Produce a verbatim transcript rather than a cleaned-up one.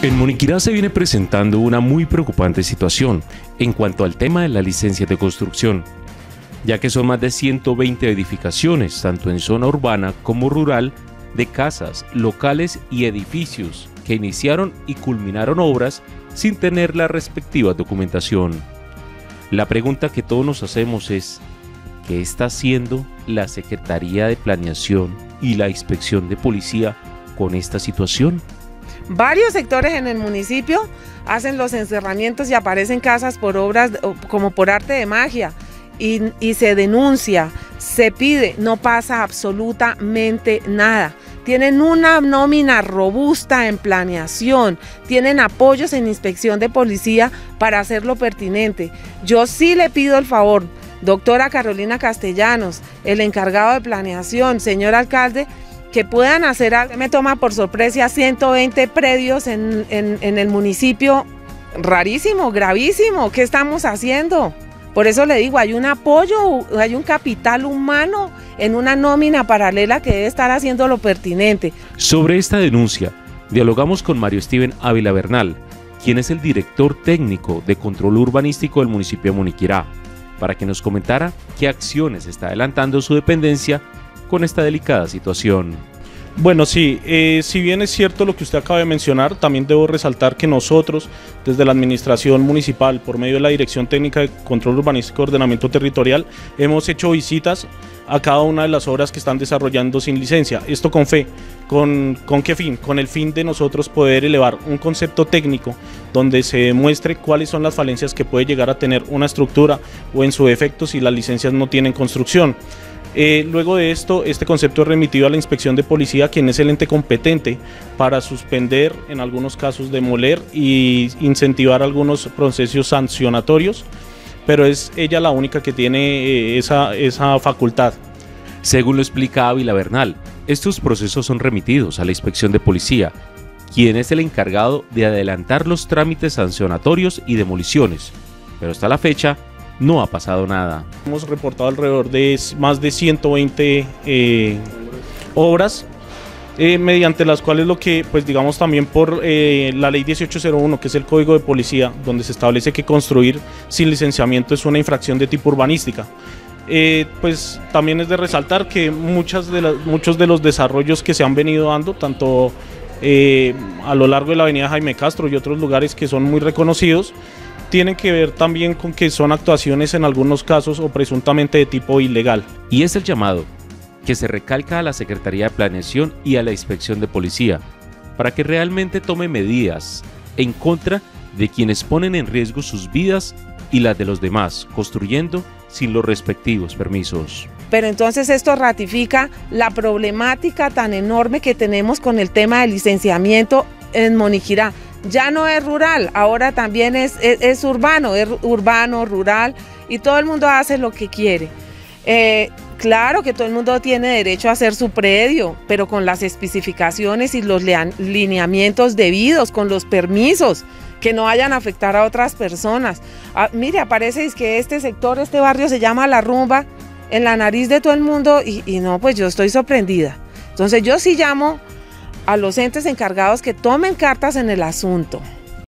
En Moniquirá se viene presentando una muy preocupante situación en cuanto al tema de la licencia de construcción, ya que son más de ciento veinte edificaciones, tanto en zona urbana como rural, de casas, locales y edificios que iniciaron y culminaron obras sin tener la respectiva documentación. La pregunta que todos nos hacemos es, ¿qué está haciendo la Secretaría de Planeación y la Inspección de Policía con esta situación? Varios sectores en el municipio hacen los encerramientos y aparecen casas por obras como por arte de magia y, y se denuncia, se pide, no pasa absolutamente nada. Tienen una nómina robusta en planeación, tienen apoyos en inspección de policía para hacerlo pertinente. Yo sí le pido el favor, doctora Carolina Castellanos, el encargado de planeación, señor alcalde, que puedan hacer algo. Me toma por sorpresa ciento veinte predios en, en, en el municipio, rarísimo, gravísimo. ¿Qué estamos haciendo? Por eso le digo, hay un apoyo, hay un capital humano en una nómina paralela que debe estar haciendo lo pertinente. Sobre esta denuncia, dialogamos con Mario Steven Ávila Bernal, quien es el director técnico de control urbanístico del municipio de Moniquirá, para que nos comentara qué acciones está adelantando su dependencia con esta delicada situación. Bueno, sí, eh, si bien es cierto lo que usted acaba de mencionar, también debo resaltar que nosotros, desde la Administración Municipal, por medio de la Dirección Técnica de Control Urbanístico y Ordenamiento Territorial, hemos hecho visitas a cada una de las obras que están desarrollando sin licencia. Esto con fe. ¿Con, con qué fin? Con el fin de nosotros poder elevar un concepto técnico donde se demuestre cuáles son las falencias que puede llegar a tener una estructura o en su defecto si las licencias no tienen construcción. Eh, luego de esto, este concepto es remitido a la Inspección de Policía, quien es el ente competente para suspender, en algunos casos demoler y incentivar algunos procesos sancionatorios, pero es ella la única que tiene eh, esa, esa facultad. Según lo explica Ávila Bernal, estos procesos son remitidos a la Inspección de Policía, quien es el encargado de adelantar los trámites sancionatorios y demoliciones, pero hasta la fecha no ha pasado nada. Hemos reportado alrededor de más de ciento veinte eh, obras, eh, mediante las cuales lo que, pues digamos también por eh, la ley dieciocho cero uno, que es el Código de Policía, donde se establece que construir sin licenciamiento es una infracción de tipo urbanística. Eh, pues también es de resaltar que muchas de las, muchos de los desarrollos que se han venido dando, tanto eh, a lo largo de la avenida Jaime Castro y otros lugares que son muy reconocidos, tienen que ver también con que son actuaciones en algunos casos o presuntamente de tipo ilegal. Y es el llamado que se recalca a la Secretaría de Planeación y a la Inspección de Policía para que realmente tome medidas en contra de quienes ponen en riesgo sus vidas y las de los demás, construyendo sin los respectivos permisos. Pero entonces esto ratifica la problemática tan enorme que tenemos con el tema del licenciamiento en Moniquirá. Ya no es rural, ahora también es, es, es urbano, es urbano, rural, y todo el mundo hace lo que quiere. Eh, claro que todo el mundo tiene derecho a hacer su predio, pero con las especificaciones y los lineamientos debidos, con los permisos, que no vayan a afectar a otras personas. Ah, mire, aparece que este sector, este barrio se llama La Rumba, en la nariz de todo el mundo, y, y no, pues yo estoy sorprendida. Entonces yo sí llamo a los entes encargados que tomen cartas en el asunto.